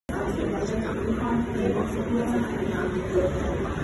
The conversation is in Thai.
ราชการที่เหมาะสมกับสถานการณ์